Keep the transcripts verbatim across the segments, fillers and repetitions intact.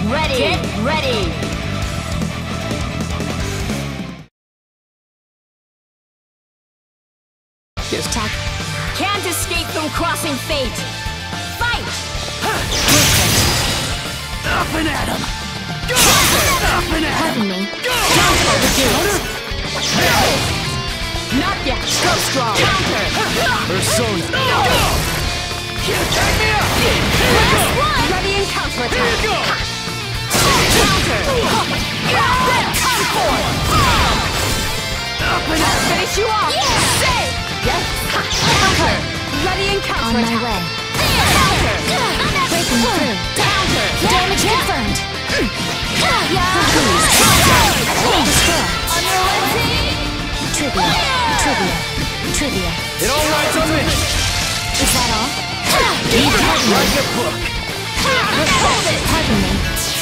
ready. Get ready. Yes. Attack. Can't escape from crossing fate. Fight. Up and at him. Go. Up and at him. Pardon me. Go. Counter the dude. Not yet. Go strong. Counter. Persona. Go. Take me up. Last one. Ready and counter attack. Here you go. Counter. Come forth. Up and at him. Finish you off. Yeah. Save. Yes. Counter. Ready and counter On attack. my way. Counter. Breaking through. Counter. Damage confirmed. Destroy. Unrelenting. Trivia. Trivia. Trivia. It all rides on me. Is that all? Keep it like a book. Pardon me.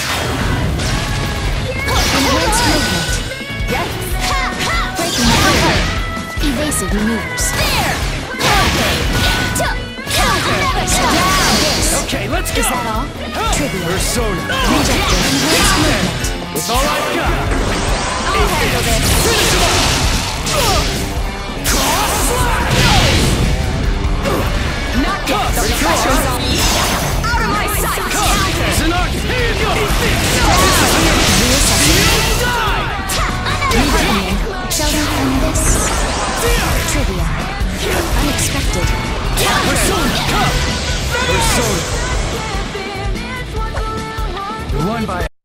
Enhanced movement. Yes. Breaking through. Evasive maneuvers. Stop this. Okay, let's go. Is that all? Trivia. Persona. Rejected. Enhanced movement. It's all I've got. I'll handle this. Finish him up. Cross slide. Not yet. The pressure's on me. Out of my sight. Counter. Zanaki, here you go. Reassessing. You die. Pardon me. Shall we end this? Trivia. Unexpected. Persona, come. Persona. Won by